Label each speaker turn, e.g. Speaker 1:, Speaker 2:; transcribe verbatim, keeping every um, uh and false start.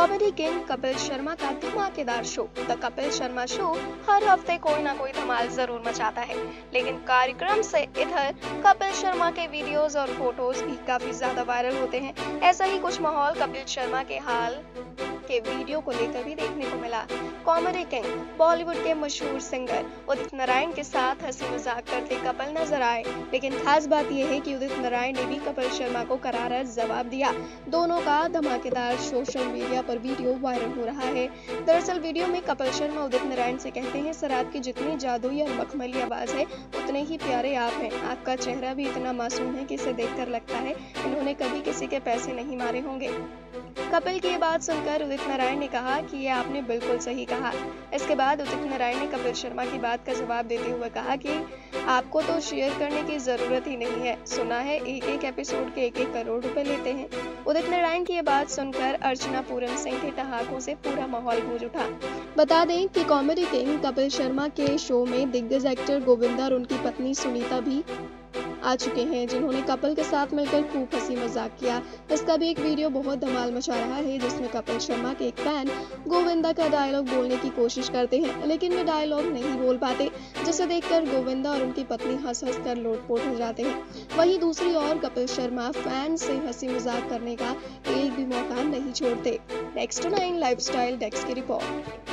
Speaker 1: Comedy king Kapil Sharma का धमाकेदार show the Kapil Sharma show हर हफ्ते कोई ना कोई धमाल जरूर मचाता है, लेकिन कार्यक्रम से इधर कपिल शर्मा के वीडियोस और फोटोज भी काफी ज्यादा वायरल होते हैं। ऐसा ही कुछ माहौल कपिल शर्मा के हाल के वीडियो को लेकर भी देखने को मिला। कॉमेडी किंग बॉलीवुड के मशहूर सिंगर उदित नारायण के साथ हंसी मजाक करते कपिल नजर आए, लेकिन खास बात यह है कि उदित नारायण ने भी कपिल शर्मा को करारा जवाब दिया। दोनों का धमाकेदार सोशल मीडिया पर वीडियो वायरल हो रहा है। दरअसल वीडियो में कपिल शर्मा उदित नारायण से कहते हैं, सर आपकी जितनी जादुई और मखमली आवाज है उतने ही प्यारे आप हैं। आपका चेहरा भी इतना मासूम है कि इसे देखकर लगता है इन्होंने कभी किसी के पैसे नहीं मारे होंगे। कपिल की ये बात सुनकर उदित नारायण ने कहा कि ये आपने बिल्कुल सही कहा। इसके बाद उदित नारायण ने कपिल शर्मा की बात का जवाब देते हुए कहा कि आपको तो शेयर करने की जरूरत ही नहीं है, सुना है एक एक एपिसोड के एक एक करोड़ रुपए लेते हैं। उदित नारायण की ये बात सुनकर अर्चना पूरन सिंह के ठहाकों से पूरा माहौल गूंज उठा। बता दें कि कॉमेडी किंग कपिल शर्मा के शो में दिग्गज एक्टर गोविंदा और उनकी पत्नी सुनीता भी आ चुके हैं, जिन्होंने कपिल के साथ मिलकर खूब हंसी मजाक किया। इसका भी एक वीडियो बहुत धमाल मचा रहा है, जिसमें कपिल शर्मा के एक फैन गोविंदा का डायलॉग बोलने की कोशिश करते हैं, लेकिन वे डायलॉग नहीं बोल पाते, जिसे देखकर गोविंदा और उनकी पत्नी हंस हंस कर लोटपोट हो जाते हैं। वहीं दूसरी ओर कपिल शर्मा फैन से हंसी मजाक करने का एक भी मौका नहीं छोड़ते। नेक्स्ट नाइन लाइफस्टाइल डेस्क की रिपोर्ट।